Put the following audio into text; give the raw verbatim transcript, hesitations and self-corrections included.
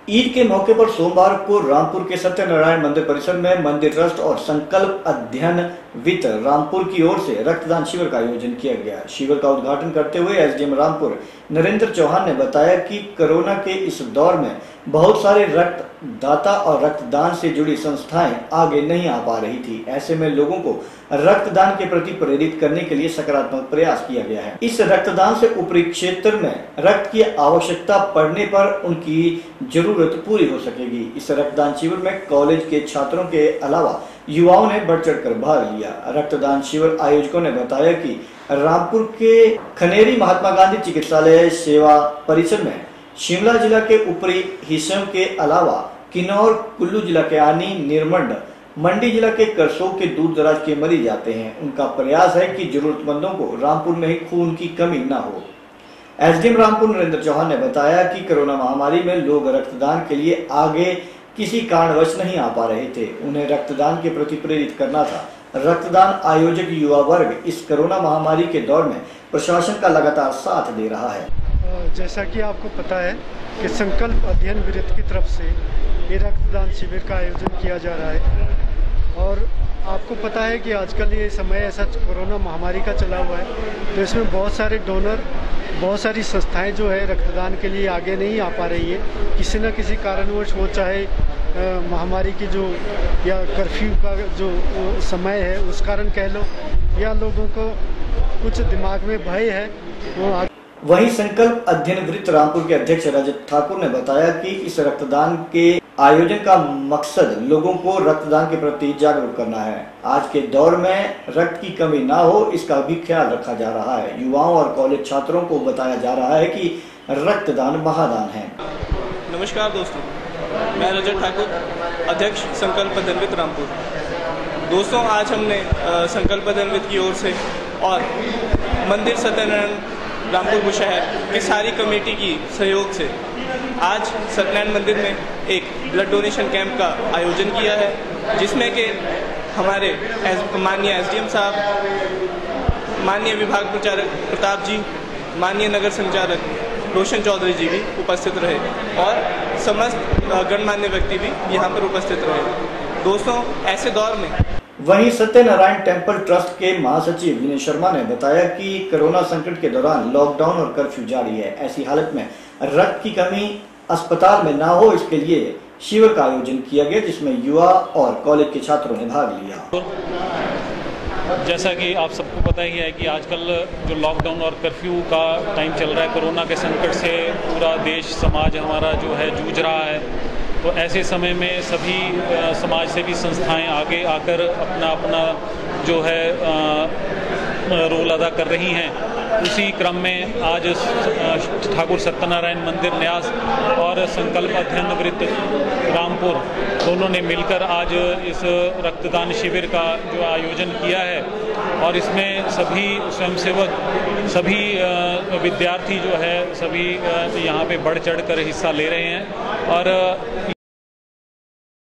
ईद के मौके पर सोमवार को रामपुर के सत्यनारायण मंदिर परिसर में मंदिर ट्रस्ट और संकल्प अध्ययन वित्त रामपुर की ओर से रक्तदान शिविर का आयोजन किया गया। शिविर का उद्घाटन करते हुए एसडीएम रामपुर नरेंद्र चौहान ने बताया कि कोरोना के इस दौर में बहुत सारे रक्तदाता और रक्तदान से जुड़ी संस्थाएं आगे नहीं आ पा रही थी। ऐसे में लोगों को रक्तदान के प्रति प्रेरित करने के लिए सकारात्मक प्रयास किया गया है। इस रक्तदान से ऊपरी क्षेत्र में रक्त की आवश्यकता पड़ने पर उनकी जरूरत पूरी हो सकेगी। इस रक्तदान शिविर में कॉलेज के छात्रों के अलावा युवाओं ने बढ़ चढ़ कर भाग लिया। रक्तदान शिविर आयोजकों ने बताया कि रामपुर के खनेरी महात्मा गांधी चिकित्सालय सेवा परिसर में शिमला जिला के ऊपरी हिस्सों के अलावा किन्नौर, कुल्लू जिला के आनी, निर्मंड, मंडी जिला के करसोग के दूर दराज के मरीज आते हैं। उनका प्रयास है कि जरूरतमंदों को रामपुर में ही खून की कमी न हो। एसडीएम रामपुर नरेंद्र चौहान ने बताया कि कोरोना महामारी में लोग रक्तदान के लिए आगे किसी कारणवश नहीं आ पा रहे थे। उन्हें रक्तदान के प्रति प्रेरित करना था। रक्तदान आयोजक युवा वर्ग इस कोरोना महामारी के दौर में प्रशासन का लगातार साथ दे रहा है। जैसा कि आपको पता है कि संकल्प अध्ययन वित्त की तरफ से ये रक्तदान शिविर का आयोजन किया जा रहा है और आपको पता है कि आजकल ये समय ऐसा कोरोना महामारी का चला हुआ है, तो इसमें बहुत सारे डोनर, बहुत सारी संस्थाएं जो है रक्तदान के लिए आगे नहीं आ पा रही है। किसी न किसी कारणवश हो, चाहे महामारी की जो या कर्फ्यू का जो समय है उस कारण कह लो, या लोगों को कुछ दिमाग में भय है वो। वहीं संकल्प अध्ययन वृत्त रामपुर के अध्यक्ष रजत ठाकुर ने बताया कि इस रक्तदान के आयोजन का मकसद लोगों को रक्तदान के प्रति जागरूक करना है। आज के दौर में रक्त की कमी ना हो, इसका भी ख्याल रखा जा रहा है। युवाओं और कॉलेज छात्रों को बताया जा रहा है कि रक्तदान महादान है। नमस्कार दोस्तों, मैं रजत ठाकुर, अध्यक्ष संकल्प अध्ययन वृत्त रामपुर। दोस्तों, आज हमने संकल्प अध्ययन वृत्त की ओर से और मंदिर सत्यनारायण रामपुर शहर की सारी कमेटी की सहयोग से आज सत्यनारायण मंदिर में एक ब्लड डोनेशन कैंप का आयोजन किया है, जिसमें कि हमारे माननीय एसडीएम साहब, माननीय विभाग प्रचारक प्रताप जी, माननीय नगर संचालक रोशन चौधरी जी भी उपस्थित रहे और समस्त गणमान्य व्यक्ति भी यहाँ पर उपस्थित रहे। दोस्तों, ऐसे दौर में वहीं सत्यनारायण टेम्पल ट्रस्ट के महासचिव विनय शर्मा ने बताया कि कोरोना संकट के दौरान लॉकडाउन और कर्फ्यू जारी है। ऐसी हालत में रक्त की कमी अस्पताल में ना हो, इसके लिए शिविर का आयोजन किया गया, जिसमें युवा और कॉलेज के छात्रों ने भाग लिया। जैसा कि आप सबको पता ही है कि आजकल जो लॉकडाउन और कर्फ्यू का टाइम चल रहा है, कोरोना के संकट से पूरा देश समाज हमारा जो है जूझ रहा है। तो ऐसे समय में सभी समाज सेवी संस्थाएं आगे आकर अपना अपना जो है रोल अदा कर रही हैं। उसी क्रम में आज ठाकुर सत्यनारायण मंदिर न्यास और संकल्प अध्ययन वृत्त रामपुर दोनों ने मिलकर आज इस रक्तदान शिविर का जो आयोजन किया है और इसमें सभी स्वयंसेवक, सभी विद्यार्थी जो है सभी यहाँ पे बढ़ चढ़ कर हिस्सा ले रहे हैं और